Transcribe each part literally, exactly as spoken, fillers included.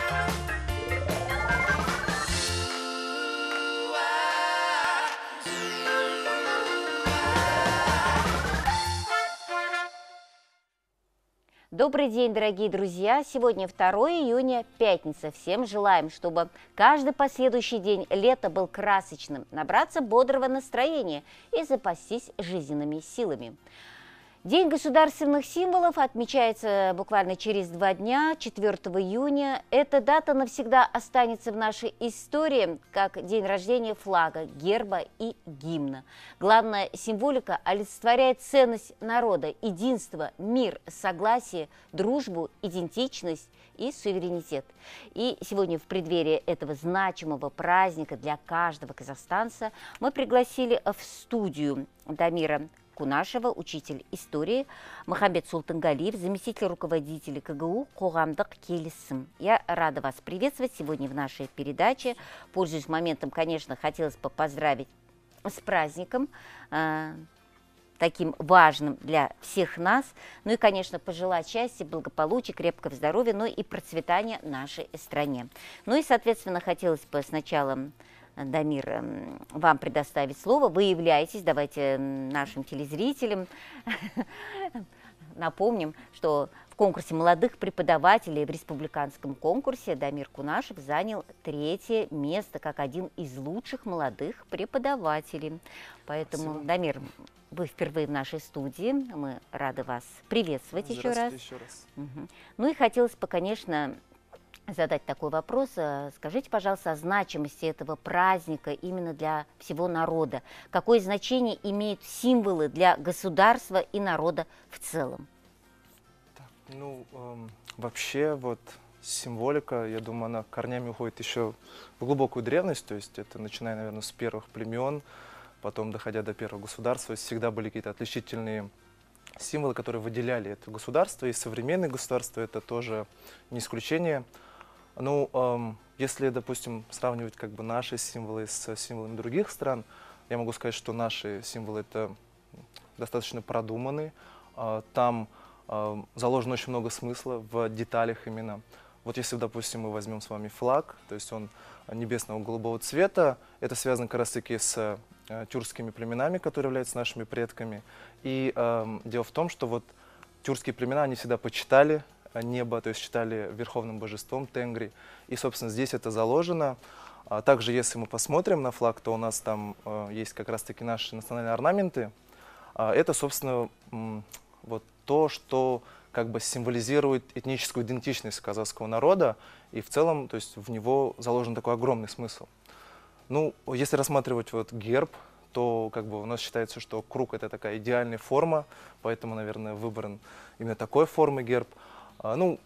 Добрый день, дорогие друзья! Сегодня второе июня, пятница. Всем желаем, чтобы каждый последующий день лета был красочным, набраться бодрого настроения и запастись жизненными силами. День государственных символов отмечается буквально через два дня, четвёртого июня. Эта дата навсегда останется в нашей истории как день рождения флага, герба и гимна. Главная символика олицетворяет ценность народа, единство, мир, согласие, дружбу, идентичность и суверенитет. И сегодня в преддверии этого значимого праздника для каждого казахстанца мы пригласили в студию Дамира Кунашева, учитель истории, Махамбет Султангалиев, заместитель руководителя ка гэ у «Қоғамдық келісім». Я рада вас приветствовать сегодня в нашей передаче. Пользуясь моментом, конечно, хотелось бы поздравить с праздником, э, таким важным для всех нас. Ну и, конечно, пожелать счастья, благополучия, крепкого здоровья, ну и процветания нашей стране. Ну и, соответственно, хотелось бы сначала, Дамир, вам предоставить слово. Вы являетесь, давайте нашим телезрителям напомним, что в конкурсе молодых преподавателей в республиканском конкурсе Дамир Кунашев занял третье место как один из лучших молодых преподавателей. Поэтому, спасибо. Дамир, вы впервые в нашей студии. Мы рады вас приветствовать еще раз. еще раз. Угу. Ну и хотелось бы, конечно, задать такой вопрос. Скажите, пожалуйста, о значимости этого праздника именно для всего народа. Какое значение имеют символы для государства и народа в целом? Так, ну, эм, вообще, вот символика, я думаю, она корнями уходит еще в глубокую древность. То есть это начиная, наверное, с первых племен, потом доходя до первого государства, всегда были какие-то отличительные символы, которые выделяли это государство. И современное государство это тоже не исключение. Ну, эм, если, допустим, сравнивать как бы наши символы с символами других стран, я могу сказать, что наши символы это достаточно продуманы. Э, там э, заложено очень много смысла в деталях именно. Вот если, допустим, мы возьмем с вами флаг, то есть он небесного голубого цвета, это связано как раз таки с э, тюркскими племенами, которые являются нашими предками. И э, дело в том, что вот тюркские племена, они всегда почитали небо, то есть считали верховным божеством Тенгри. И, собственно, здесь это заложено. А также, если мы посмотрим на флаг, то у нас там э, есть как раз-таки наши национальные орнаменты. А это, собственно, вот то, что как бы символизирует этническую идентичность казахского народа. И в целом, то есть в него заложен такой огромный смысл. Ну, если рассматривать вот герб, то как бы у нас считается, что круг это такая идеальная форма, поэтому, наверное, выбран именно такой формы герб. Ну,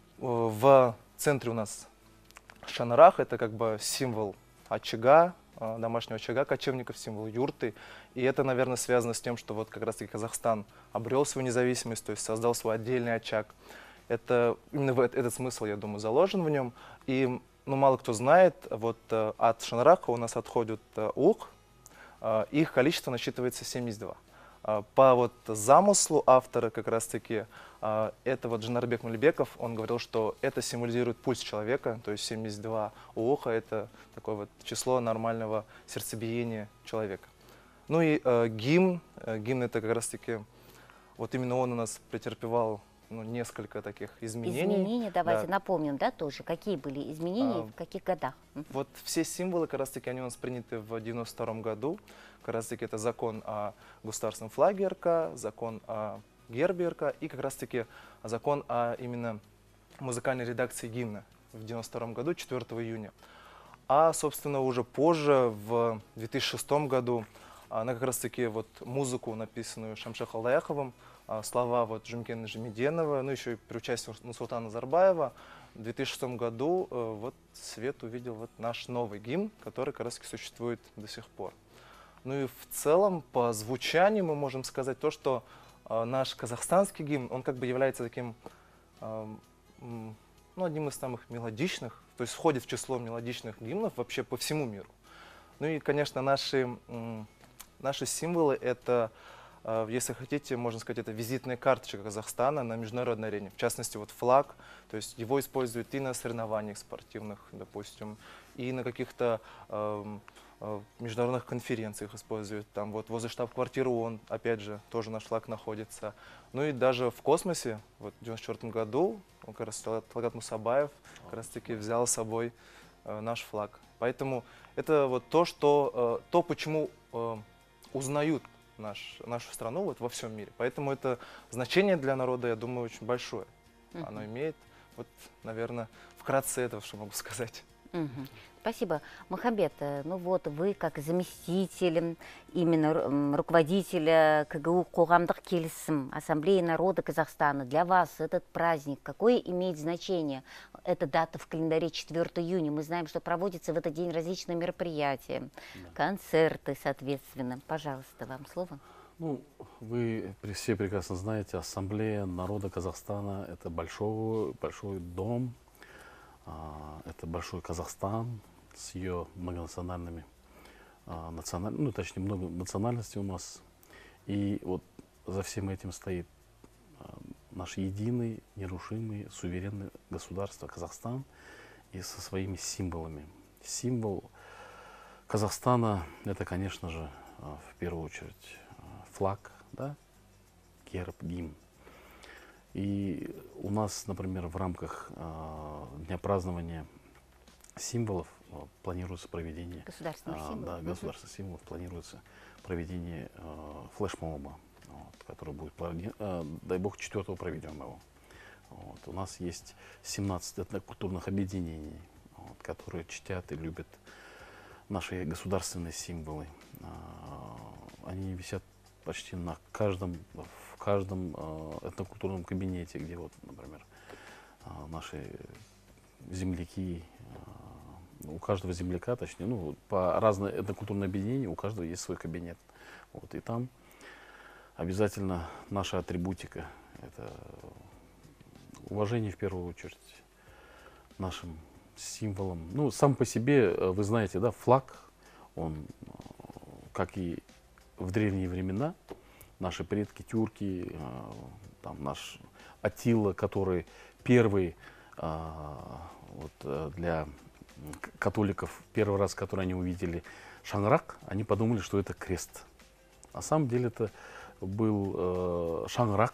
в центре у нас шанарах, это как бы символ очага, домашнего очага кочевников, символ юрты. И это, наверное, связано с тем, что вот как раз-таки Казахстан обрел свою независимость, то есть создал свой отдельный очаг. Это, именно этот смысл, я думаю, заложен в нем. И ну, мало кто знает, вот от шанараха у нас отходит ух, их количество насчитывается семьдесят два. По вот замыслу автора как раз-таки, это вот Жанарбек Малибеков, он говорил, что это символизирует пульс человека, то есть семьдесят два уха, это такое вот число нормального сердцебиения человека. Ну и э, гимн, э, гимн это как раз-таки, вот именно он у нас претерпевал ну, несколько таких изменений. Изменения, давайте да. напомним, да, тоже, какие были изменения, а, в каких годах? Вот все символы, как раз-таки, они у нас приняты в девяносто втором году. Как раз-таки это закон о государственном флаге эр ка, закон о гербе эр ка и как раз-таки закон о именно музыкальной редакции гимна в девяносто втором году, четвёртого июня. А, собственно, уже позже, в две тысячи шестом году, на как раз-таки вот музыку, написанную Шамши Халдаяховым, слова вот Жумкена Жемиденова, ну еще и при участии Нурсултана Назарбаева, в две тысячи шестом году вот свет увидел вот наш новый гимн, который как раз-таки существует до сих пор. Ну и в целом по звучанию мы можем сказать то, что э, наш казахстанский гимн, он как бы является таким, э, ну, одним из самых мелодичных, то есть входит в число мелодичных гимнов вообще по всему миру. Ну и, конечно, наши, э, наши символы это э, если хотите, можно сказать, это визитная карточка Казахстана на международной арене. В частности, вот флаг, то есть его используют и на соревнованиях спортивных, допустим, и на каких-то э, э, международных конференциях используют. Там вот возле штаб-квартиры ООН, опять же, тоже наш флаг находится. Ну и даже в космосе, вот в девяносто четвёртом году, он, как раз Талгат Мусабаев как раз таки взял с собой э, наш флаг. Поэтому это вот то, что, э, то почему э, узнают наш, нашу страну вот во всем мире. Поэтому это значение для народа, я думаю, очень большое. Mm-hmm. Оно имеет. Вот, наверное, вкратце это, что могу сказать. Mm-hmm. Спасибо. Махамбет, ну вот вы как заместитель, именно руководителя КГУ «Қоғамдық келісім» Ассамблеи народа Казахстана. Для вас этот праздник, какое имеет значение? Эта дата в календаре четвёртого июня. Мы знаем, что проводятся в этот день различные мероприятия, да. концерты, соответственно. Пожалуйста, вам слово. Ну, вы все прекрасно знаете, Ассамблея народа Казахстана – это большой, большой дом, это большой Казахстан с ее многонациональными, националь... ну, точнее, много национальностей у нас. И вот за всем этим стоит наш единый, нерушимый, суверенный государство Казахстан и со своими символами. Символ Казахстана – это, конечно же, в первую очередь флаг, да, герб, гимн. И у нас, например, в рамках э, Дня празднования символов э, планируется проведение государственных э, символов. Да, государственных mm-hmm. символов планируется проведение э, флешмоба, вот, который будет, э, дай бог, четвертого проведем его. Вот. У нас есть семнадцать этнокультурных объединений, вот, которые чтят и любят наши государственные символы. Э, они висят почти на каждом, в каждом э, этнокультурном кабинете, где вот, например, э, наши земляки, э, у каждого земляка, точнее, ну, по разным этнокультурным объединениям, у каждого есть свой кабинет. Вот, и там обязательно наша атрибутика, это уважение в первую очередь нашим символам. Ну, сам по себе, вы знаете, да, флаг, он, как и в древние времена, наши предки, тюрки, э, там наш Атилла, который первый э, вот, для католиков, первый раз, который они увидели шаңырақ, они подумали, что это крест. На самом деле это был э, шаңырақ,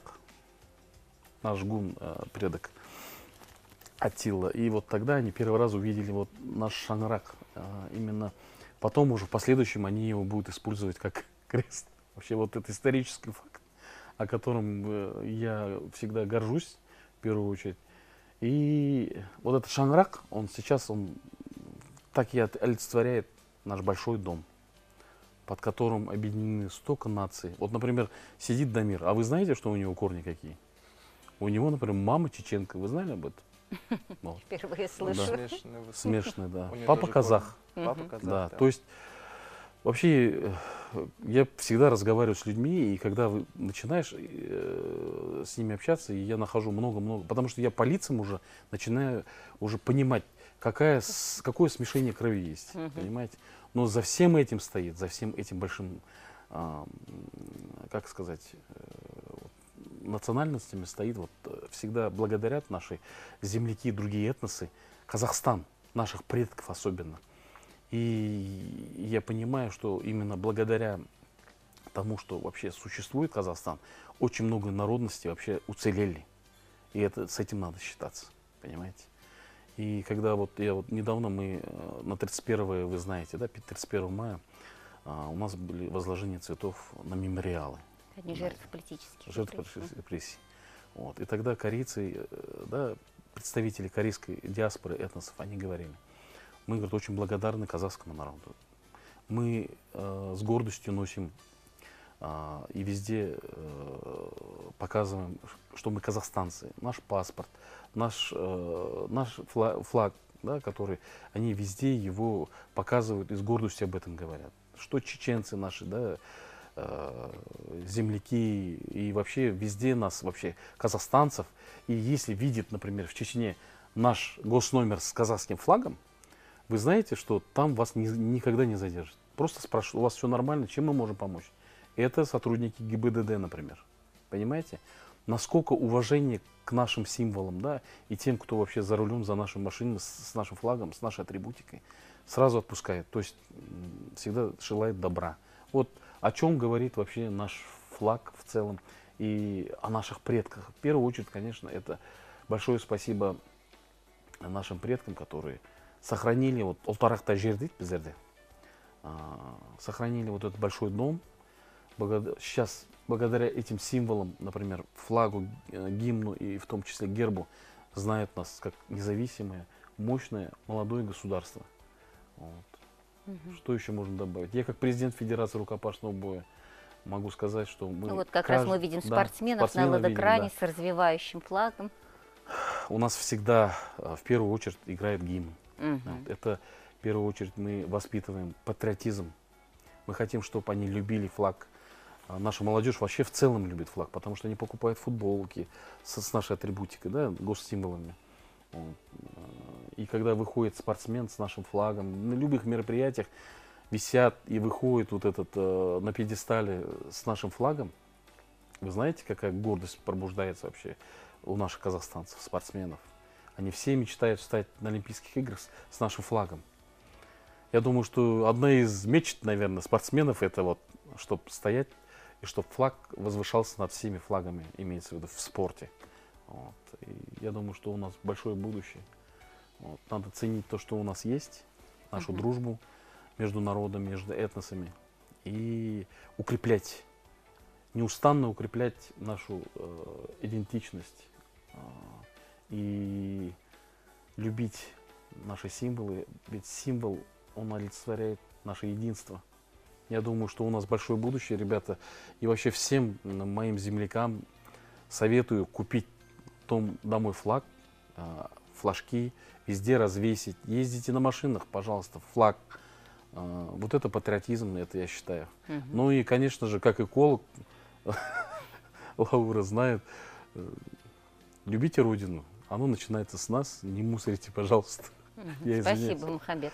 наш гун, э, предок Атилла. И вот тогда они первый раз увидели вот наш шаңырақ. Э, именно потом уже в последующем они его будут использовать как крест. Вообще вот это исторический факт, о котором э, я всегда горжусь, в первую очередь. И вот этот шаңырақ, он сейчас, он так и олицетворяет наш большой дом, под которым объединены столько наций. Вот, например, сидит Дамир, а вы знаете, что у него корни какие? У него, например, мама чеченка, вы знали об этом? Впервые слышу. Смешанный, да. Папа казах. Папа казах, да. То есть вообще, я всегда разговариваю с людьми, и когда вы начинаешь э, с ними общаться, я нахожу много-много, потому что я по лицам уже начинаю уже понимать, какая, какое смешение крови есть, uh-huh. понимаете? Но за всем этим стоит, за всем этим большим, э, как сказать, э, национальностями стоит, вот всегда благодарят наши земляки и другие этносы, Казахстан, наших предков особенно. И я понимаю, что именно благодаря тому, что вообще существует Казахстан, очень много народностей вообще уцелели. И это, с этим надо считаться, понимаете? И когда вот я вот недавно мы на тридцать первое, вы знаете, да, тридцать первого мая у нас были возложения цветов на мемориалы. Они жертвы политических жертвы политических репрессий. Вот. И тогда корейцы, да, представители корейской диаспоры, этносов, они говорили: мы, говорит, очень благодарны казахскому народу. Мы э, с гордостью носим э, и везде э, показываем, что мы казахстанцы. Наш паспорт, наш, э, наш флаг, флаг, да, который они везде его показывают и с гордостью об этом говорят. Что чеченцы наши, да, э, земляки и вообще везде нас, вообще казахстанцев. И если видит, например, в Чечне наш госномер с казахским флагом, вы знаете, что там вас ни, никогда не задержат. Просто спрашивают: у вас все нормально, чем мы можем помочь? это сотрудники ГИБДД, например. Понимаете? Насколько уважение к нашим символам, да, и тем, кто вообще за рулем, за нашей машиной, с, с нашим флагом, с нашей атрибутикой, сразу отпускает. То есть м, всегда желает добра. Вот о чем говорит вообще наш флаг в целом и о наших предках. В первую очередь, конечно, это большое спасибо нашим предкам, которые сохранили, вот Олтарах Тажир дейді біздерде, сохранили вот этот большой дом. Сейчас благодаря этим символам, например, флагу, гимну и в том числе гербу, знают нас как независимое, мощное, молодое государство. Вот. Угу. Что еще можно добавить? Я как президент Федерации рукопашного боя могу сказать, что мы... Ну, вот как кажд... раз мы видим да, спортсменов на ладокране видим, да. с развивающим флагом. У нас всегда в первую очередь играет гимн. Угу. Это в первую очередь мы воспитываем патриотизм. Мы хотим, чтобы они любили флаг. Наша молодежь вообще в целом любит флаг, потому что они покупают футболки с, с нашей атрибутикой, да, госсимволами. Вот. И когда выходит спортсмен с нашим флагом, на любых мероприятиях висят и выходит вот этот э, на пьедестале с нашим флагом, вы знаете, какая гордость пробуждается вообще у наших казахстанцев, спортсменов. Они все мечтают встать на Олимпийских играх с, с нашим флагом. Я думаю, что одна из мечт, наверное, спортсменов, это вот, чтобы стоять и чтобы флаг возвышался над всеми флагами, имеется в виду в спорте. Вот. И я думаю, что у нас большое будущее. Вот. Надо ценить то, что у нас есть, нашу uh-huh. дружбу между народами, между этносами. И укреплять, неустанно укреплять нашу э, идентичность. Э, и любить наши символы. Ведь символ, он олицетворяет наше единство. Я думаю, что у нас большое будущее, ребята. И вообще всем моим землякам советую купить том, домой флаг, флажки, везде развесить. Ездите на машинах, пожалуйста, флаг. Вот это патриотизм, это я считаю. Угу. Ну и, конечно же, как эколог, Лаура знает, любите Родину. Оно начинается с нас, не мусорите, пожалуйста. Угу. Спасибо, Мухамбет.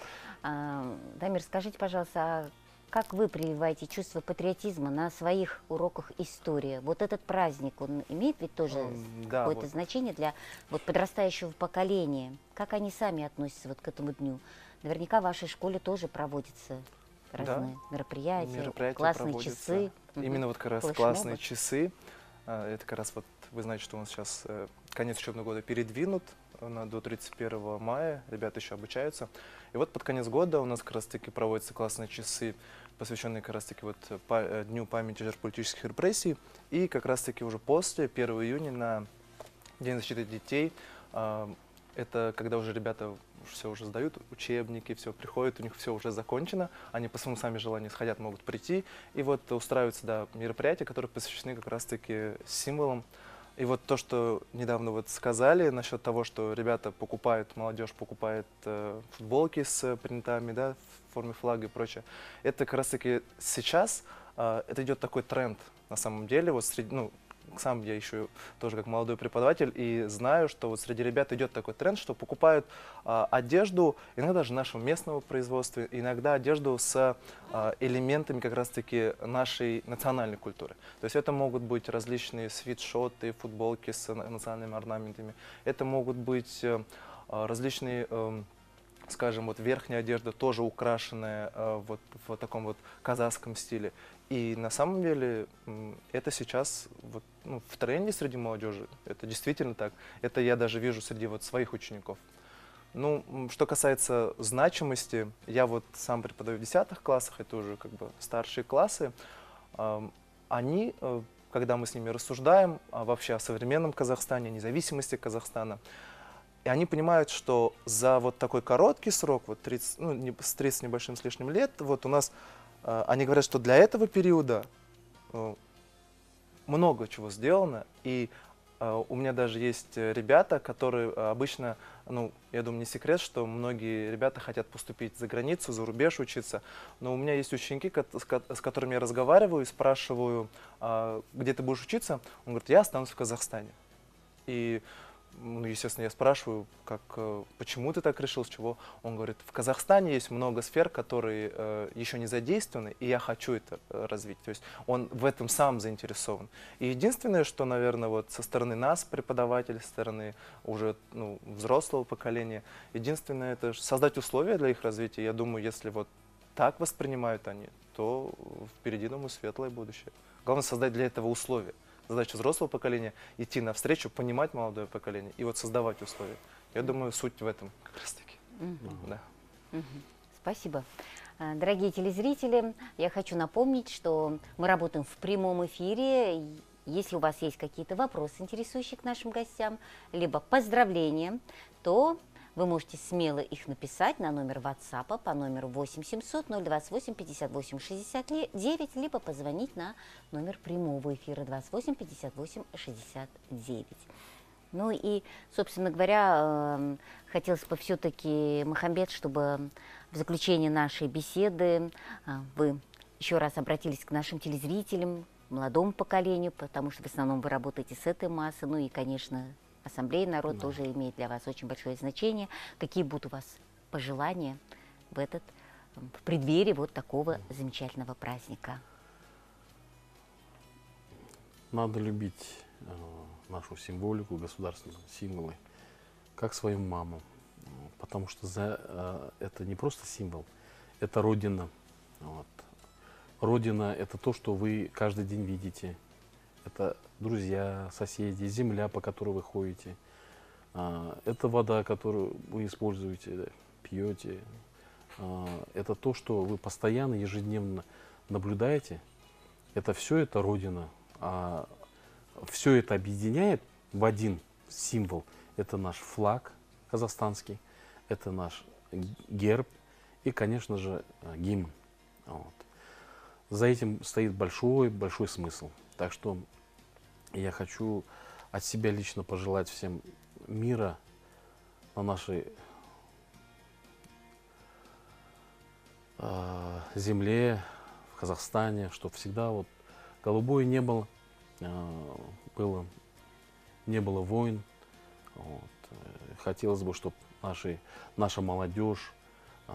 А, Дамир, скажите, пожалуйста, а как вы прививаете чувство патриотизма на своих уроках истории? Вот этот праздник, он имеет ведь тоже um, да, какое-то вот. значение для вот, подрастающего поколения? Как они сами относятся вот к этому дню? Наверняка в вашей школе тоже проводятся разные да. мероприятия, мероприятия, классные проводятся. часы. Именно вот как раз Флешмобы. классные часы. Это как раз вот, вы знаете, что у нас сейчас конец учебного года передвинут на, до тридцать первого мая, ребята еще обучаются. И вот под конец года у нас как раз таки проводятся классные часы, посвященные как раз таки вот по, Дню памяти жертв политических репрессий. И как раз таки уже после первого июня на День защиты детей, э, это когда уже ребята все уже сдают учебники, все приходят, у них все уже закончено, они по своему сами желанию сходят, могут прийти. И вот устраиваются да, мероприятия, которые посвящены как раз таки символам. И вот то, что недавно вот сказали насчет того, что ребята покупают, молодежь покупает э, футболки с принтами, да, в форме флага и прочее, это как раз-таки сейчас, э, это идет такой тренд на самом деле. Вот среди, ну, сам я еще тоже как молодой преподаватель и знаю, что вот среди ребят идет такой тренд, что покупают э, одежду, иногда даже нашего местного производства, иногда одежду с э, элементами как раз-таки нашей национальной культуры. То есть это могут быть различные свитшоты, футболки с национальными орнаментами, это могут быть э, различные, э, скажем, вот верхняя одежда, тоже украшенная э, вот в таком вот казахском стиле. И на самом деле это сейчас вот, ну, в тренде среди молодежи, это действительно так. Это я даже вижу среди вот своих учеников. Ну, что касается значимости, я вот сам преподаю в десятых классах, это уже как бы старшие классы. Э, они, э, когда мы с ними рассуждаем а вообще о современном Казахстане, о независимости Казахстана, и они понимают, что за вот такой короткий срок, вот тридцать, ну, не, с тридцать небольшим с лишним лет, вот у нас они говорят, что для этого периода много чего сделано, и у меня даже есть ребята, которые обычно, ну, я думаю, не секрет, что многие ребята хотят поступить за границу, за рубеж учиться, но у меня есть ученики, с которыми я разговариваю и спрашиваю, где ты будешь учиться, он говорит, я останусь в Казахстане. И ну, естественно, я спрашиваю, как, э, почему ты так решил, с чего? Он говорит, в Казахстане есть много сфер, которые э, еще не задействованы, и я хочу это э, развить. То есть он в этом сам заинтересован. И единственное, что, наверное, вот со стороны нас, преподавателей, со стороны уже ну, взрослого поколения, единственное, это создать условия для их развития. Я думаю, если вот так воспринимают они, то впереди, думаю, светлое будущее. Главное создать для этого условия. Задача взрослого поколения — идти навстречу, понимать молодое поколение и вот создавать условия. Я думаю, суть в этом как раз таки. Мгм. Да. Мгм. Спасибо. А, Дорогие телезрители, я хочу напомнить, что мы работаем в прямом эфире. И Если у вас есть какие-то вопросы, интересующие к нашим гостям, либо поздравления, то вы можете смело их написать на номер WhatsApp по номеру восемь семьсот ноль двадцать восемь пятьдесят восемь шестьдесят девять, либо позвонить на номер прямого эфира двадцать восемь пятьдесят восемь шестьдесят девять. Ну и, собственно говоря, э, хотелось бы все-таки, Мухамбет, чтобы в заключение нашей беседы э, вы еще раз обратились к нашим телезрителям, молодому поколению, потому что в основном вы работаете с этой массой, ну и, конечно, Ассамблея «Народ» Да. тоже имеет для вас очень большое значение. Какие будут у вас пожелания в этот, в преддверии вот такого замечательного праздника? Надо любить э, нашу символику, государственные символы, как свою маму. Вот, потому что за, э, это не просто символ, это Родина. Вот. Родина — это то, что вы каждый день видите. Это друзья, соседи, земля, по которой вы ходите. А, это вода, которую вы используете, пьете. А, это то, что вы постоянно, ежедневно наблюдаете. Это все это Родина. А все это объединяет в один символ. Это наш флаг казахстанский, это наш герб и, конечно же, гимн. Вот. За этим стоит большой-большой смысл. Так что я хочу от себя лично пожелать всем мира на нашей э, земле, в Казахстане, чтобы всегда вот голубое небо э, было, не было войн. Вот. Хотелось бы, чтобы наши, наша молодежь э,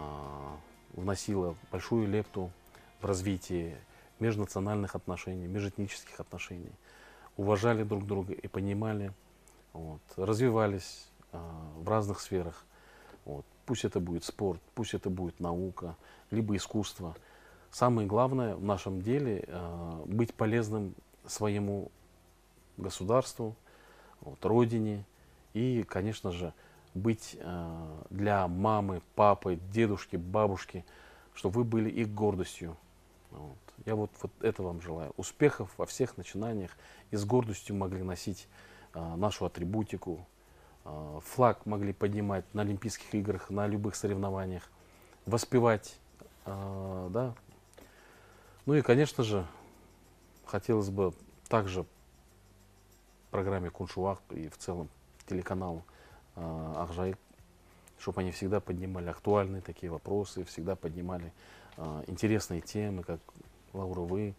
вносила большую лепту в развитие межнациональных отношений, межэтнических отношений, уважали друг друга и понимали, вот, развивались э, в разных сферах. Вот. Пусть это будет спорт, пусть это будет наука, либо искусство. Самое главное в нашем деле э, быть полезным своему государству, вот, родине и, конечно же, быть э, для мамы, папы, дедушки, бабушки, чтобы вы были их гордостью. Вот. Я вот, вот это вам желаю. Успехов во всех начинаниях и с гордостью могли носить э, нашу атрибутику, э, флаг могли поднимать на Олимпийских играх, на любых соревнованиях, воспевать, э, да. Ну и, конечно же, хотелось бы также программе Куншуак и в целом телеканалу э, Акжайык, чтобы они всегда поднимали актуальные такие вопросы, всегда поднимали э, интересные темы, как Лаура, вы.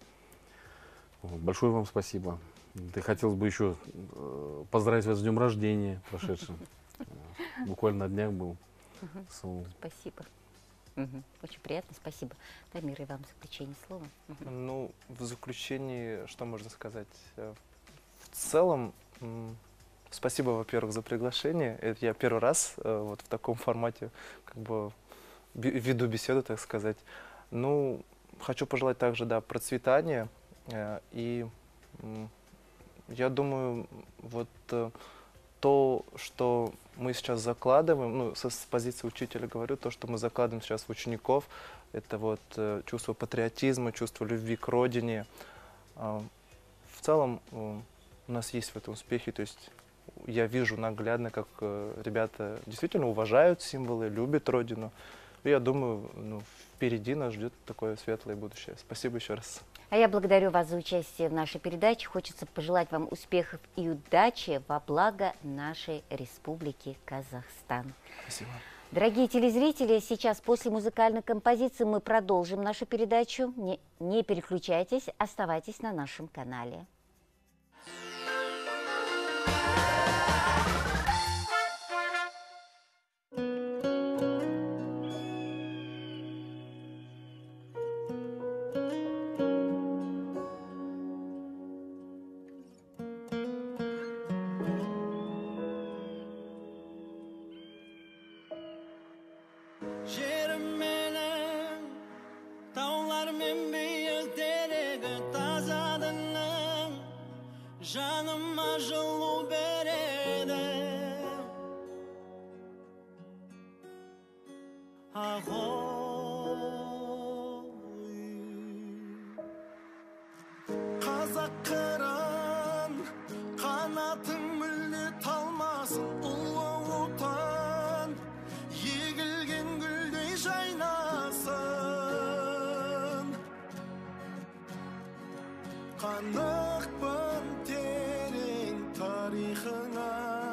Вот, большое вам спасибо. Ты хотелось бы еще э, поздравить вас с днем рождения прошедшим. Э, Буквально на днях был. So, Спасибо. Мгм. Очень приятно, спасибо. Тамир, и вам в заключение слова. Мгм. Ну, в заключении, что можно сказать? Э, В целом, м, спасибо, во-первых, за приглашение. Это я первый раз э, вот в таком формате как бы бе- веду беседу, так сказать. Ну, хочу пожелать также, да, процветания. э, И м, я думаю, вот э, то, что мы сейчас закладываем, ну, со- с позиции учителя говорю, то, что мы закладываем сейчас в учеников, это вот э, чувство патриотизма, чувство любви к родине. А, В целом э, у нас есть в этом успехи, то есть я вижу наглядно, как э, ребята действительно уважают символы, любят родину. И я думаю, ну, впереди нас ждет такое светлое будущее. Спасибо еще раз. А я благодарю вас за участие в нашей передаче. Хочется пожелать вам успехов и удачи во благо нашей Республики Казахстан. Спасибо. Дорогие телезрители, сейчас после музыкальной композиции мы продолжим нашу передачу. Не, не переключайтесь, оставайтесь на нашем канале. Қазақ қыран қанатың мүлде талмасын, ұлы отан егілген гүлдей жайнасын. Қанықпын терең тарихыңа,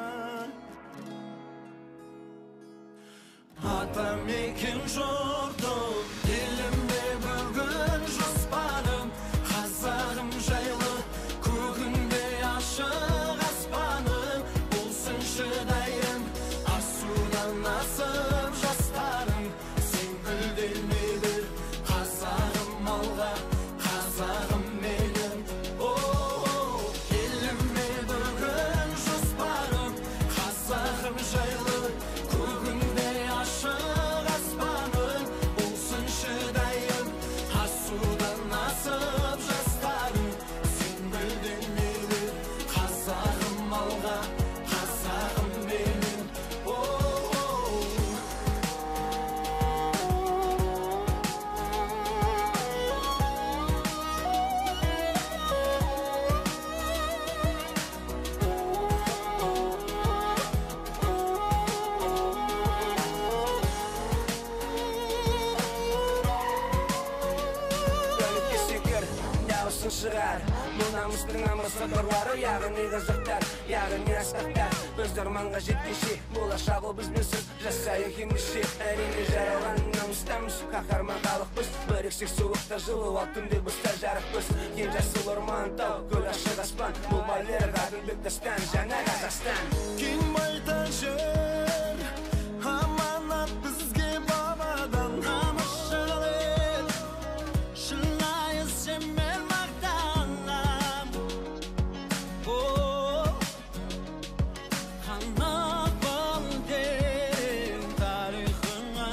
атамекен жұртым, еліме бүгін жоспарым, қазағым жайлы көгінде ашық аспаным, болсын шыдайым асудан асып жастарым, сен гүлденеді қазағым алға, қазағым менің. Еліме бүгін жоспарым, қазағым жайлы көгінде ашық аспаным, болсын шыдайым асудан асып жастарым, сен гүлденеді қазағым алға, қазағым менің. Бөлікке секір, дауысын шығар, бұл намыстың амбассадорлары, яғни қазақтар, яғни асқақтар. Біз арманға жеткенше, болашақ ол бізбенсіз, жасайық ендеше. Әрине жаралған намыстамыз, қаһарман халықпыз, біріксек суықта жылы алтынды бұста жарықпыз. Ең жасыл орман тау, көл ашық аспан, бұл байлар ғадылбек дастан, жаңа Қазақстан. Кең байтақ жер, аманат бізге бабадан, намысшыл ел, шынайы сенмен мақтанам. Қанықпын терең тарихыңа,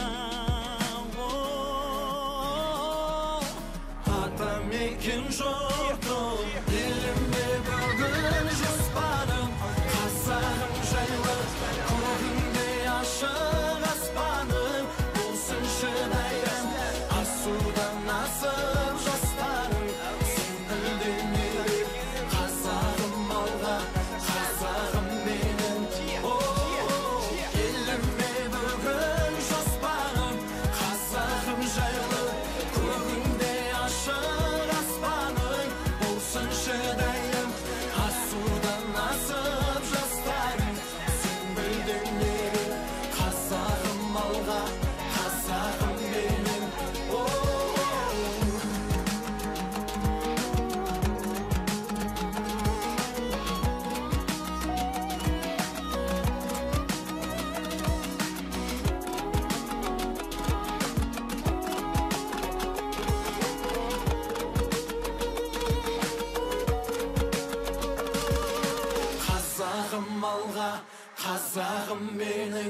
атамекен жұртым, еліме бүгін жоспарым, қазағым жайлы көгінде ашық аспаным, болсын шыдайым асудан асып жастарым, сен гүлденеді қазағым алға, қазағым менің. Еліме бүгін жоспарым, қазағым жайлы көгінде ашық аспаным, болсын шыдайым асудан асып жастарым, сен гүлденеді қазағым алға, қазағым менің. Қазағым алға, қазағым менің.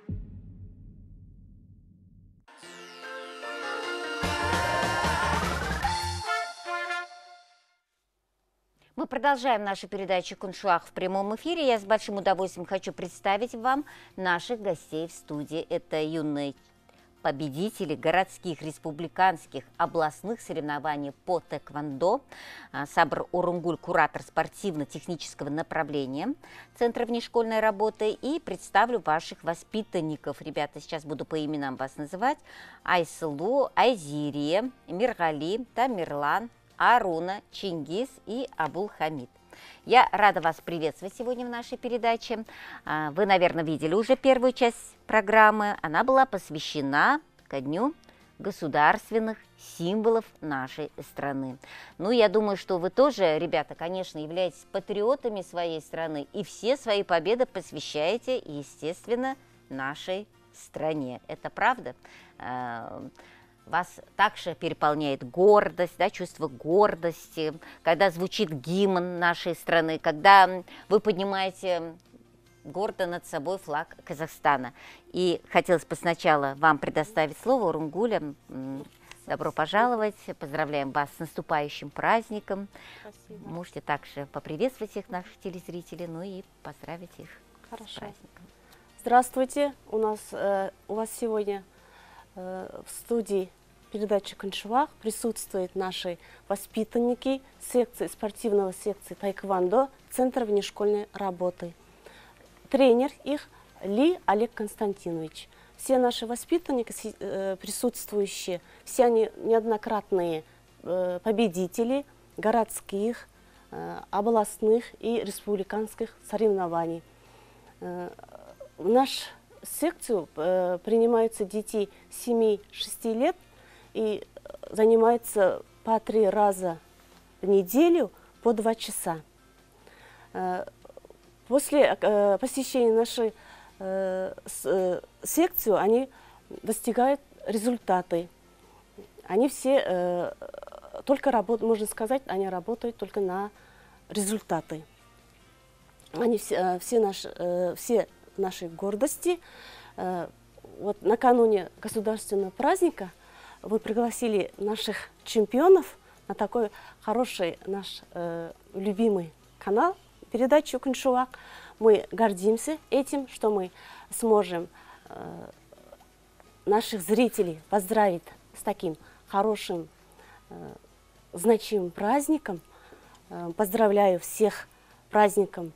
Мы продолжаем нашу передачу «Куншуах» в прямом эфире. Я с большим удовольствием хочу представить вам наших гостей в студии. Это юные победители городских, республиканских, областных соревнований по тэквондо. Сабр Урунгуль, куратор спортивно-технического направления Центра внешкольной работы. И представлю ваших воспитанников. Ребята, сейчас буду по именам вас называть. Айсылу, Айзирия, Миргали, Тамирлан, Аруна, Чингис и Абулхамид. Я рада вас приветствовать сегодня в нашей передаче. Вы, наверное, видели уже первую часть программы. Она была посвящена ко Дню государственных символов нашей страны. Ну, я думаю, что вы тоже, ребята, конечно, являетесь патриотами своей страны и все свои победы посвящаете, естественно, нашей стране. Это правда? Вас также переполняет гордость, да, чувство гордости, когда звучит гимн нашей страны, когда вы поднимаете гордо над собой флаг Казахстана. И хотелось бы сначала вам предоставить слово, Урунгуля. Добро пожаловать, поздравляем вас с наступающим праздником. Спасибо. Можете также поприветствовать всех наших телезрителей, ну и поздравить их Хорошо. с праздником. Здравствуйте, у нас э, у вас сегодня э, в студии передачи «Куншвах» присутствуют наши воспитанники секции, спортивного секции тайквондо Центра внешкольной работы. Тренер их Ли Олег Константинович. Все наши воспитанники, э, присутствующие, все они неоднократные э, победители городских, э, областных и республиканских соревнований. Э, в нашу секцию э, принимаются дети семи-шести лет и занимаются по три раза в неделю по два часа. Э, после э, посещения нашей э, с, э, секцию они достигают результаты. Они все э, только работают, можно сказать, они работают только на результаты. Они все, э, все, наши, э, все нашей гордости. Э, вот накануне государственного праздника вы пригласили наших чемпионов на такой хороший наш э, любимый канал, передачу «Куншвах». Мы гордимся этим, что мы сможем э, наших зрителей поздравить с таким хорошим, э, значимым праздником. Э, поздравляю всех праздником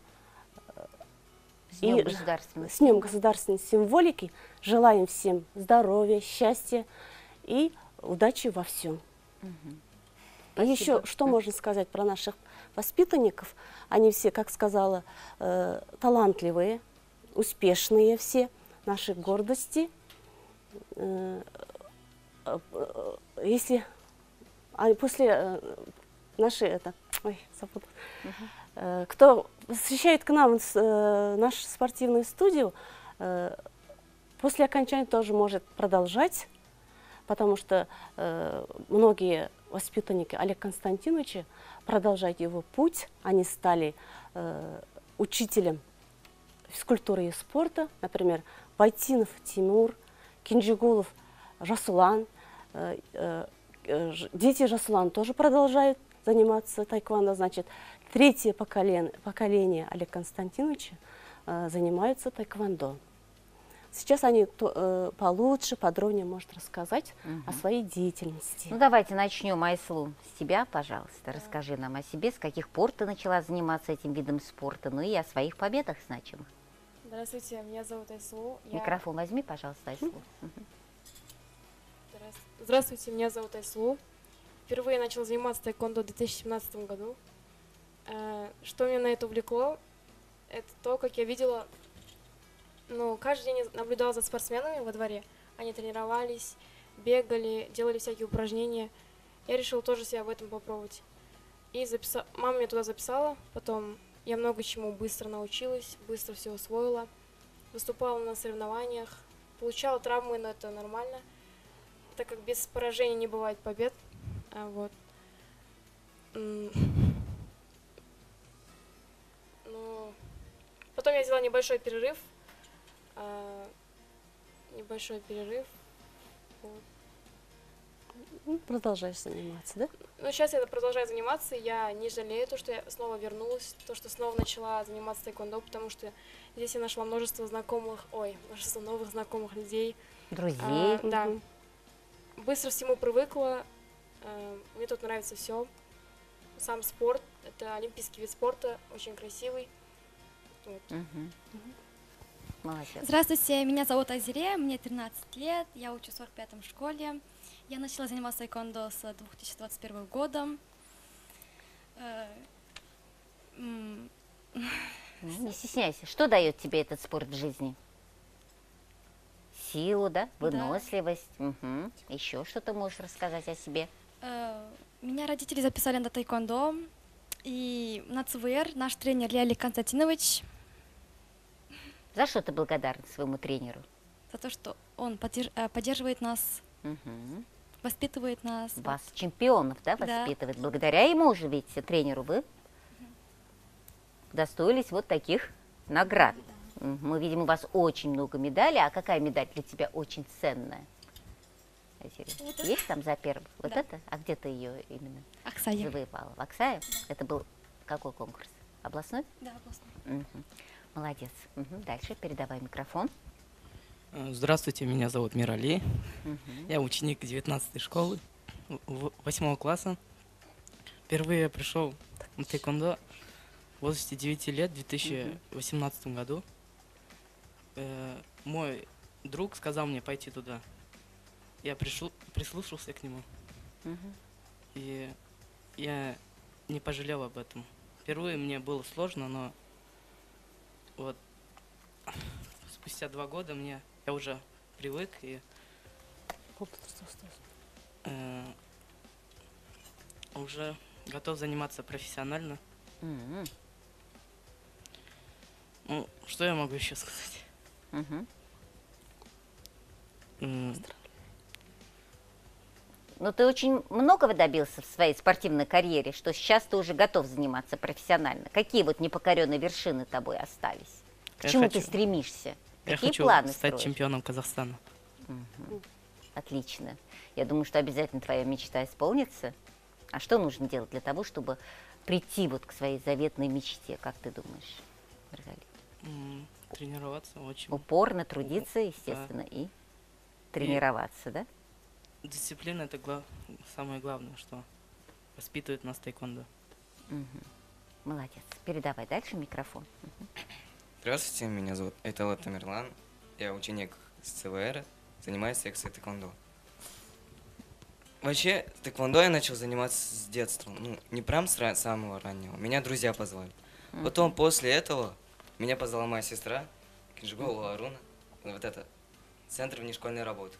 С Днем и государственной. с Днем государственной символики. Желаем всем здоровья, счастья и удачи во всем. И еще, что можно сказать про наших воспитанников? Они все, как сказала, э, талантливые, успешные все, наши гордости. Э, э, э, если а после э, нашей, это, ой, забуду, э, кто посещает к нам э, нашу спортивную студию, э, после окончания тоже может продолжать, потому что э, многие воспитанники Олега Константиновича продолжают его путь. Они стали э, учителем физкультуры и спорта, например, Байтинов Тимур, Кинджигулов Жасулан. Э, э, э, дети Жасулан тоже продолжают заниматься тайквондо. Значит, третье поколение, поколение Олега Константиновича э, занимаются тайквондо. Сейчас они то, э, получше, подробнее может рассказать Мгм. о своей деятельности. Ну, давайте начнем, Айслу, с тебя, пожалуйста. Расскажи нам о себе, с каких пор ты начала заниматься этим видом спорта, ну и о своих победах значимых. Здравствуйте, меня зовут Айслу. Я- Микрофон возьми, пожалуйста, Айслу. Мгм. Здравствуйте. Здравствуйте, меня зовут Айслу. Впервые я начала заниматься тайквондо в две тысячи семнадцатом году. Э, Что меня на это увлекло, это то, как я видела, ну, каждый день я наблюдала за спортсменами во дворе. Они тренировались, бегали, делали всякие упражнения. Я решила тоже себя в этом попробовать. И записа... мама меня туда записала, потом я много чему быстро научилась, быстро все усвоила. Выступала на соревнованиях, получала травмы, но это нормально, так как без поражений не бывает побед. А, вот. М. Ну, потом я взяла небольшой перерыв. а, Небольшой перерыв. Вот. Ну, продолжаешь заниматься, да? Ну, сейчас я продолжаю заниматься, и я не жалею то, что я снова вернулась, то, что снова начала заниматься тайквондо, потому что здесь я нашла множество знакомых, ой, множество новых знакомых людей. Друзей. А, да. Мгм. Быстро всему привыкла, э, мне тут нравится все. Сам спорт, это олимпийский вид спорта, очень красивый. Вот. Мгм. Молодец. Здравствуйте, меня зовут Азире, мне тринадцать лет, я учусь в сорок пятом школе. Я начала заниматься тайквондо с две тысячи двадцать первого года. Э, м, Ну, не стесняйся. Что дает тебе этот спорт в жизни? Силу, да? Да. Выносливость. Мгм. Еще что-то можешь рассказать о себе? э, Меня родители записали на тайквондо, и на ЦВР наш тренер Леолик Константинович, За что ты благодарна своему тренеру? за то, что он поддерж- э, поддерживает нас, Мгм. воспитывает нас. Вас, чемпионов, да, Да. воспитывает. Благодаря ему же, ведь тренеру вы достоились вот таких наград. Мгм. Мы видим у вас очень много медалей. А какая медаль для тебя очень ценная? Азире? Вот это. Есть там за первый? Вот Да. это? А где ты ее именно Аксай. завоевала? В Аксае? Это был какой конкурс? Областной? Да, просто. Мгм. Молодец. Мгм. Дальше передавай микрофон. Э, Здравствуйте, меня зовут Мирали. Мгм. Я ученик девятнадцатой школы, в- восьмого класса. Впервые я пришел на тэквондо в возрасте девяти лет в две тысячи восемнадцатом году. Э, Мой друг сказал мне пойти туда. Я пришел, прислушался к нему, Мгм. и я не пожалел об этом. Впервые мне было сложно, но вот спустя два года мне я уже привык и э, уже готов заниматься профессионально. М. Ну, что я могу еще сказать? Мгм. М, Но ты очень многого добился в своей спортивной карьере, что сейчас ты уже готов заниматься профессионально. Какие вот непокоренные вершины тобой остались? К Я чему хочу- ты стремишься? Я Какие хочу планы стать строишь? чемпионом Казахстана. Мгм. Отлично. Я думаю, что обязательно твоя мечта исполнится. А что нужно делать для того, чтобы прийти вот к своей заветной мечте, как ты думаешь, Маргарита? М, Тренироваться очень. Упорно трудиться, естественно, и тренироваться, да? Дисциплина это гла- самое главное, что воспитывает нас тэквондо. Мгм. Молодец. Передавай дальше микрофон. Здравствуйте, меня зовут Айтала Тамерлан. Я ученик с ЦВР, занимаюсь секцией тэквондо. Вообще, тэквондо я начал заниматься с детства. Ну, не прям с ра- самого раннего. Меня друзья позвали. Потом, после этого, меня позвала моя сестра, Кинжиголова Аруна, вот это, Центр внешкольной работы.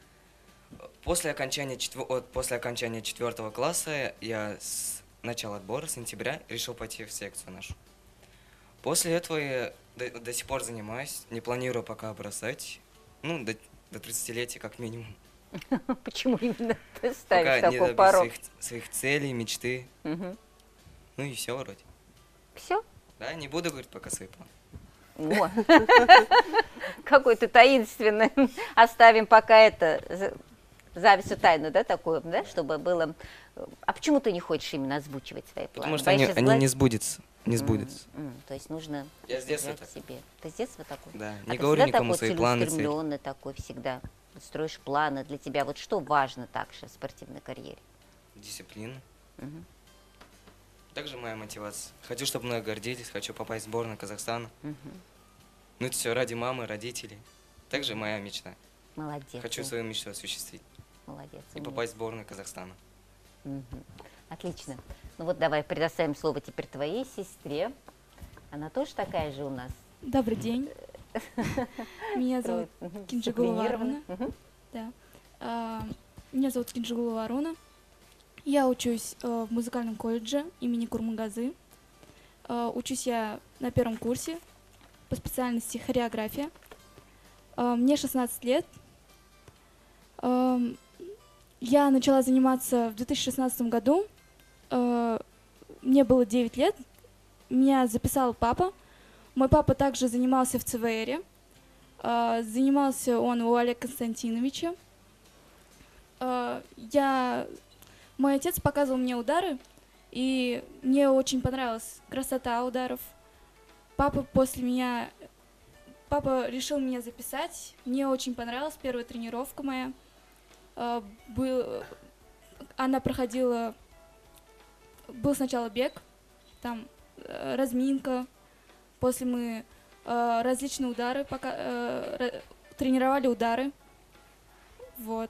После окончания, четвер- от- после окончания четвертого класса я с начала отбора, с сентября, решил пойти в секцию нашу. После этого я до, до сих пор занимаюсь, не планирую пока бросать, ну, до, до тридцатилетия как минимум. Почему именно ты Пока ставишь не такой добьюсь порог? своих, своих целей, мечты, Мгм. ну и все вроде. Все? Да, не буду говорить пока свои планы. О, какой ты таинственный. Оставим пока это за- завесу тайну, да, такую, да, чтобы было... А почему ты не хочешь именно озвучивать свои планы? Потому что они, Боишься они сглазить? не сбудутся, не сбудутся. М, м, То есть нужно Я с детства держать так. в себе. Ты с детства такой? Да, А не ты говорю всегда никому такой свои планы, цели. целеустремленный такой всегда? Вот строишь планы для тебя. Вот что важно также в спортивной карьере? Дисциплина. Мгм. Также моя мотивация. Хочу, чтобы мной гордились, хочу попасть в сборную Казахстана. Мгм. Ну это все ради мамы, родителей. Также моя мечта. Молодец. Хочу ты. свою мечту осуществить Молодец. и умница. попасть в сборную Казахстана. Мгм. Отлично. Ну вот давай предоставим слово теперь твоей сестре. Она тоже такая же у нас. Добрый день. Меня зовут Мгм. Кинжигулова Дисциплинированная. Аруна. Мгм. Да. А, Меня зовут Кинжигулова Аруна. Я учусь э, в музыкальном колледже имени Курмангазы. Э, Учусь я на первом курсе по специальности хореография. Э, Мне шестнадцать лет. Эм, Я начала заниматься в две тысячи шестнадцатом году. Э, Мне было девять лет. Меня записал папа. Мой папа также занимался в ЦВРе. Э, Занимался он у Олега Константиновича. Э, Я... Мой отец показывал мне удары, и мне очень понравилась красота ударов. Папа после меня... Папа решил меня записать. Мне очень понравилась первая тренировка моя. Э, был... Она проходила... Был сначала бег, там э, разминка. После мы э, различные удары, пока, э, ра- тренировали удары. Вот.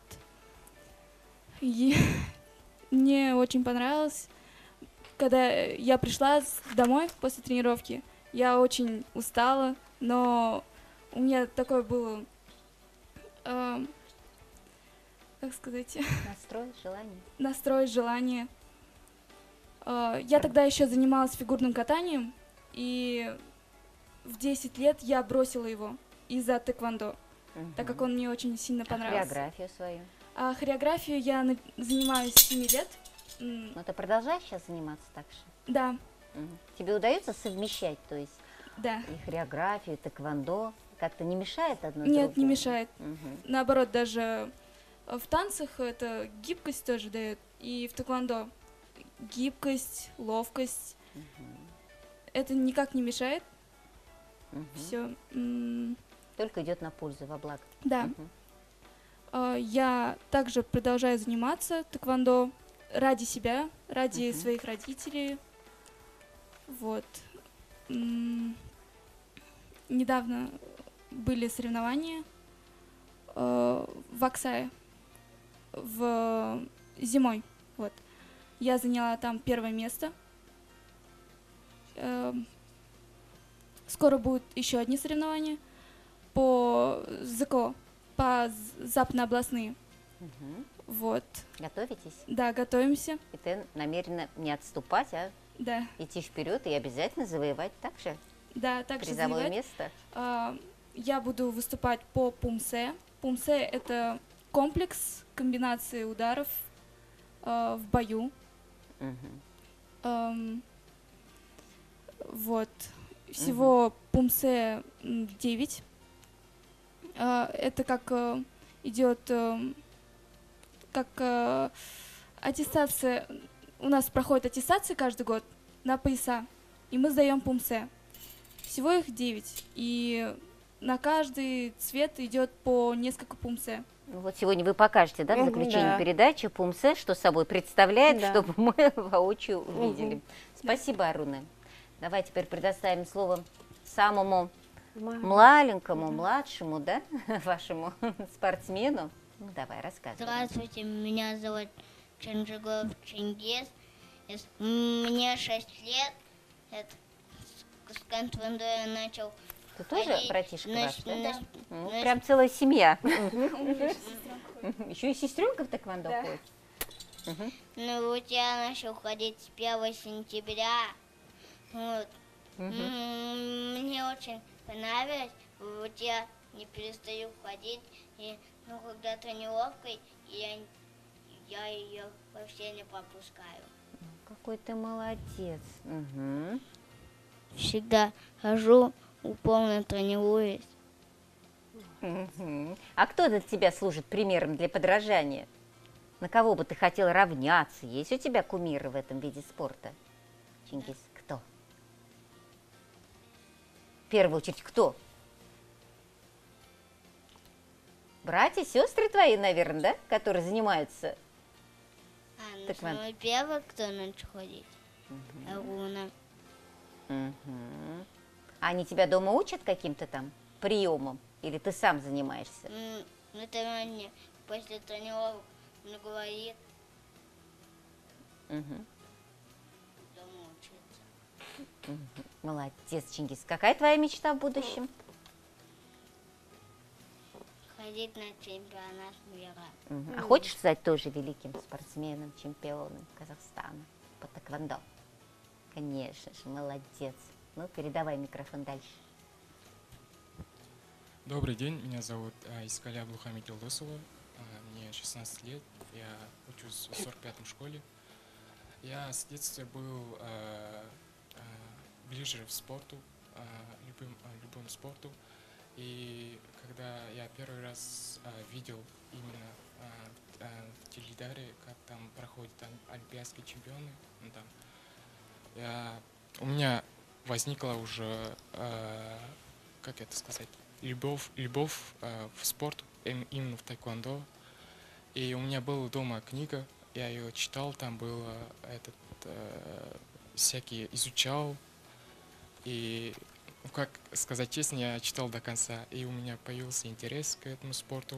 И мне очень понравилось. Когда я пришла с- домой после тренировки, я очень устала, но у меня такое было, эм, как сказать, Настрой, желание. настрой, желание. Э, Я тогда еще занималась фигурным катанием, и в десять лет я бросила его из-за тэквондо, так как он мне очень сильно понравился. Хореографию свою. А хореографию я на- занимаюсь с семи лет. М, Но ты продолжаешь сейчас заниматься так же? Да, Мгм. Тебе удается совмещать, то есть да. и хореографию, и тэквондо? Как-то не мешает одно Нет, не другому? мешает. Мгм. Наоборот, даже э, в танцах это гибкость тоже дает. И в тэквондо гибкость, ловкость. Мгм. Это никак не мешает. Мгм. Все. Только идет на пользу, во благо. Да. Э, Я также продолжаю заниматься тэквондо ради себя, ради Мгм. своих родителей. Вот. М, Недавно были соревнования э, в Аксае в зимой. Вот. Я заняла там первое место. Эм, Скоро будут еще одни соревнования по ЗКО, по з- западно-областные. Мгм. Вот. Готовитесь? Да, готовимся. И ты намерена не отступать, а Да, идти вперед и обязательно завоевать также да, также призовое завоевать. место. А, Я буду выступать по пумсе. Пумсе — это комплекс комбинации ударов а, в бою. Мгм. Ам, Вот. Всего пумсе девять. Это как э, идет эм, как э, аттестация. У нас проходит аттестация каждый год на пояса, и мы сдаем пумсе. Всего их девять. И на каждый цвет идет по несколько пумсе. Ну, вот сегодня вы покажете, да, в Мгм, заключении да. передачи пумсе, что собой представляет, Да. чтобы мы воочию увидели. Мгм. Спасибо, Аруна. Давай теперь предоставим слово самому Ма- маленькому, младшему, да, вашему спортсмену. Ну, давай, рассказывай. Здравствуйте, меня зовут Чинджигов Чингис. Ис- Мне шесть лет. Это с- с Кантвондо я начал. Ты тоже ходить. братишка На- ваш, да? на- Ну, на- прям целая семья. Еще и сестренка в тэквондо Да. ходит. Мгм. Ну вот я начал ходить с первого сентября. Вот. Мгм. М, Мне очень понравилось. Вот я не перестаю ходить. И ну, когда тренировка, я, я ее вообще не пропускаю. Какой ты молодец. Мгм. Всегда хожу, упорно тренируюсь. Мгм. А кто для тебя служит примером для подражания? На кого бы ты хотел равняться? Есть у тебя кумиры в этом виде спорта? Чингис, кто? В первую очередь, кто? Братья, сестры твои, наверное, да? Которые занимаются. А, ну Так, Ван. самый первый, кто начал ходить? Аруна. Мгм. Они тебя дома учат каким-то там приемам? Или ты сам занимаешься? М, Это мне после тренировок он говорит, Мгм. дома учиться. Мгм. Молодец, Чингис. Какая твоя мечта в будущем? Ходить на чемпионат мира. Мгм. А хочешь стать тоже великим спортсменом, чемпионом Казахстана по тэквондо? Конечно же, молодец. Ну, передавай микрофон дальше. Добрый день, меня зовут а, Искаля Аблухамид Юлдосова, а, мне шестнадцать лет, я учусь в сорок пятой школе. Я с детства был а, а, ближе к спорту, а, любым, а, любому спорту. И когда я первый раз а, видел именно а, а, в телевизоре, как там проходят там олимпийские чемпионы, ну, там, я, у меня возникла уже, а, как это сказать, любовь, любовь э, в спорт, им- именно в тэквондо. И у меня была дома книга, я ее читал, там было этот, э, всякие изучал. И, ну, как сказать честно, я читал до конца, и у меня появился интерес к этому спорту.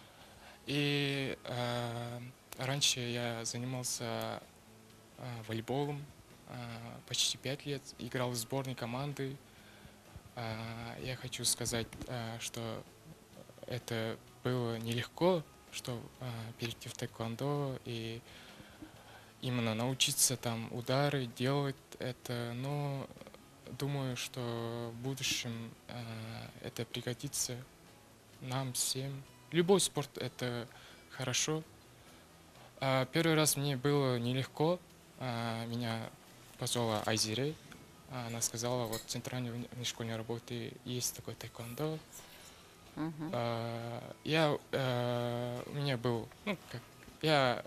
И э, раньше я занимался э, волейболом э, почти пять лет, играл в сборной команды. А, Я хочу сказать, а, что это было нелегко, что а, перейти в тэквондо и именно научиться там удары делать это, но думаю, что в будущем а, это пригодится нам всем. Любой спорт это хорошо. А, Первый раз мне было нелегко, а, меня позвала Айзире. Она сказала, вот в центральной внешкольной работе есть такой тэквондо. Мгм. А, Я, э, у меня был, ну, как, я,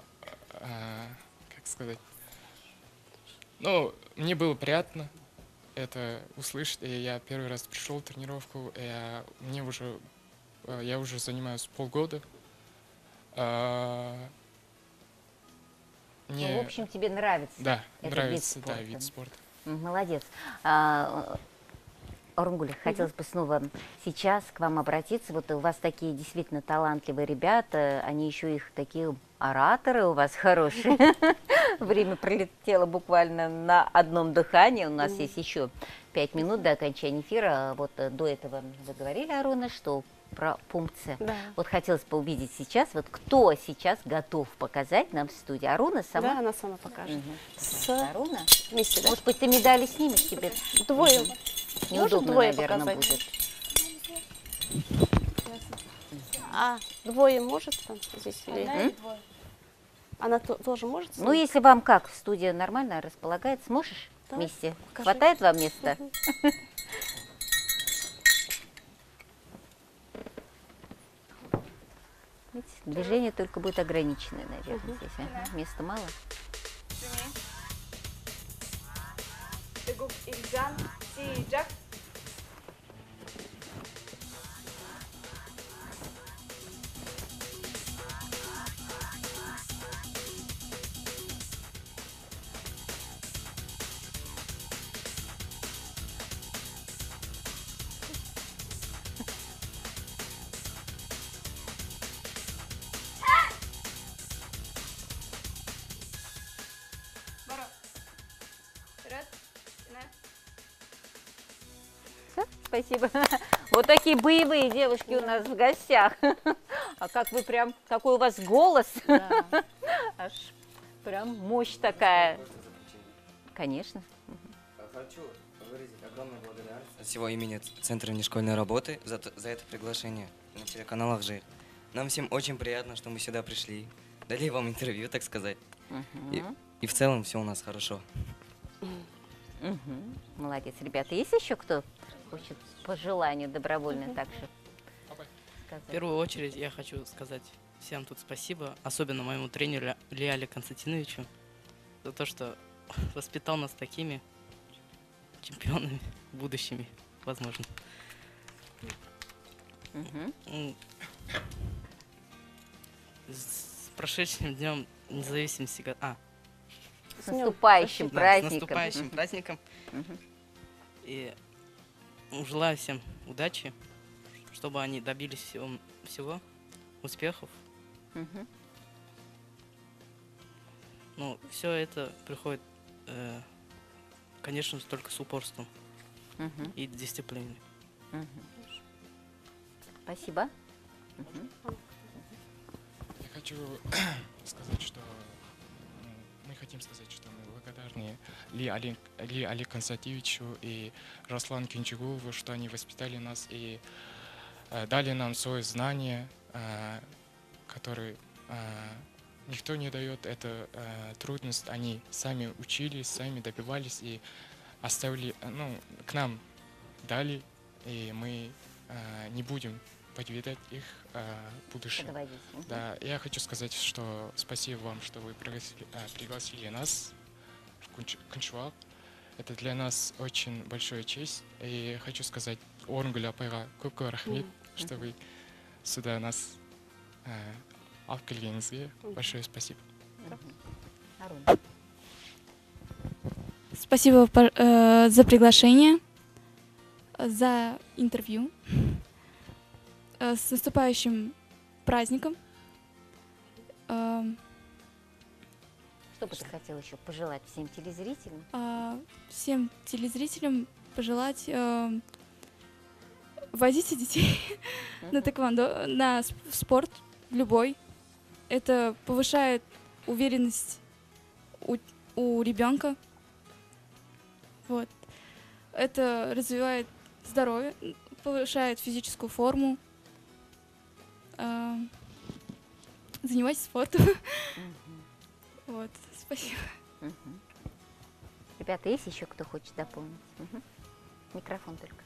а, как сказать, ну, мне было приятно. это услышать. И я первый раз пришел в тренировку, и я, мне уже, э, я уже занимаюсь полгода. А, мне- Ну, в общем, тебе нравится Да, этот нравится, вид да, спорта. вид спорта. М, Молодец. А, Орнгуль, хотелось бы снова сейчас к вам обратиться. Вот у вас такие действительно талантливые ребята, они еще их такие ораторы у вас хорошие. Время пролетело буквально на одном дыхании. У нас есть еще пять минут до окончания эфира. Вот э, до этого вы говорили, Аруна, что про пункт С. Да. Вот хотелось бы увидеть сейчас, вот кто сейчас готов показать нам в студии. Аруна сама? Да, она сама покажет. Мгм. С Аруна? вместе, да? Может быть, ты медали снимешь теперь? Двое. Мгм. Может Неудобно, двое наверное, показать? будет. А двое может там здесь? Или... Одна или двое? Она то- тоже может? Ну, если вам как, студия нормально располагает, сможешь Да, вместе? покажи. Хватает вам места? Видите, движение только будет ограниченное, наверное, здесь. Ага, места мало. Всё, спасибо. Вот такие боевые девушки у нас в гостях. А как вы прям, какой у вас голос. Аж прям мощь такая. Конечно. Хочу выразить огромную благодарность от всего имени Центра внешкольной работы за, т- за это приглашение на телеканал «Акжир». Нам всем очень приятно, что мы сюда пришли, дали вам интервью, так сказать. И, Мгм. и в целом все у нас хорошо. Мгм. Молодец. Ребята, есть еще кто хочет по желанию добровольно так же В сказать? первую очередь я хочу сказать всем тут спасибо, особенно моему тренеру Лиале Константиновичу, за то, что воспитал нас такими чемпионами будущими, возможно. Мгм. М, С прошедшим днем независимости. го- А, С наступающим да, праздником. С наступающим Мгм. праздником. Мгм. И ну, желаю всем удачи, чтобы они добились всего, всего успехов. Мгм. Ну, все это приходит, э, конечно же, только с упорством Мгм. и дисциплиной. Мгм. Спасибо. Мгм. Я хочу сказать, что м, мы хотим сказать, что мы благодарны Ли Али, Ли Али Константиновичу и Раслану Кинчугулову, что они воспитали нас и э, дали нам свои знания, э, которые э, никто не дает. Это э, трудность. Они сами учились, сами добивались и оставили, э, ну, к нам дали, и мы э, не будем подвидать их э, в будущем. Подводить. Мгм. Да, я хочу сказать, что спасибо вам, что вы пригласили, э, пригласили нас в Кунч- Кунчвак. Это для нас очень большая честь. И хочу сказать Орнгуль апайга көп рахмет, что вы сюда нас э, алып келгеніңізге. Большое спасибо. Арун. Спасибо пор- э, за приглашение, э, за интервью. Э, С наступающим праздником. Эм, Что бы ты хотел еще пожелать всем телезрителям? а, Всем телезрителям пожелать эм, возите детей на тэквондо, на сп- в спорт, в любой. Это повышает уверенность у, у ребенка. Вот. Это развивает здоровье, повышает физическую форму. Эм, Занимайтесь спортом. Вот, спасибо. Мгм. Ребята, есть еще кто хочет дополнить? Мгм. Микрофон только.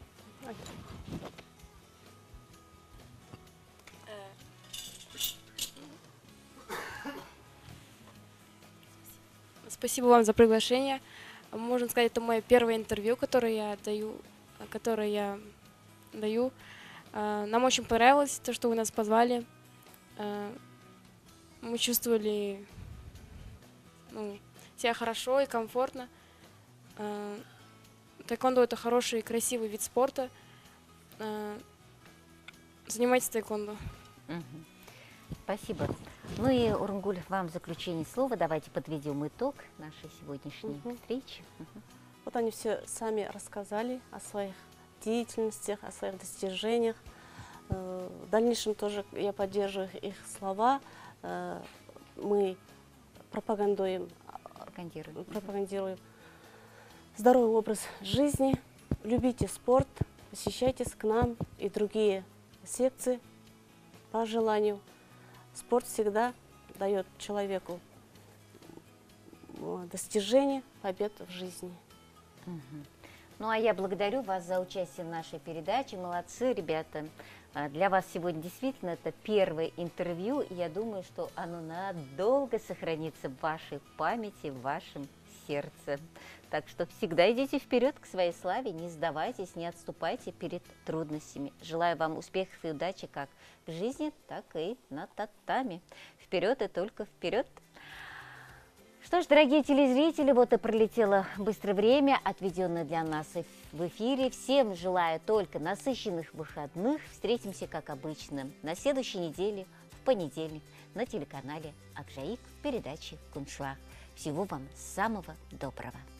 Спасибо вам за приглашение. Можно сказать, это мое первое интервью, которое я даю, которое я даю. Э, Нам очень понравилось то, что вы нас позвали. Э, Мы чувствовали, ну, себя хорошо и комфортно. Э, Таэквондо — это хороший и красивый вид спорта. Э, Занимайтесь таэквондо. Мгм. Спасибо. Ну и, Урынгуль, вам в заключение слова. Давайте подведем итог нашей сегодняшней Мгм. встречи. Мгм. Вот они все сами рассказали о своих деятельностях, о своих достижениях. Э, В дальнейшем тоже я поддерживаю их слова. Э, Мы пропагандуем, Пропагандируем. пропагандируем здоровый образ жизни. Любите спорт, посещайтесь к нам и другие секции по желанию. Спорт всегда дает человеку э, достижение, побед в жизни. Мгм. Ну, а я благодарю вас за участие в нашей передаче. Молодцы, ребята. А, Для вас сегодня действительно это первое интервью. И я думаю, что оно надолго сохранится в вашей памяти, в вашем сердце. Так что всегда идите вперед к своей славе, не сдавайтесь, не отступайте перед трудностями. Желаю вам успехов и удачи как в жизни, так и на татами. Вперед и только вперед! Что ж, дорогие телезрители, вот и пролетело быстрое время, отведенное для нас в эфире. Всем желаю только насыщенных выходных. Встретимся, как обычно, на следующей неделе, в понедельник, на телеканале Акжаик в передаче «Куншуах». Всего вам самого доброго!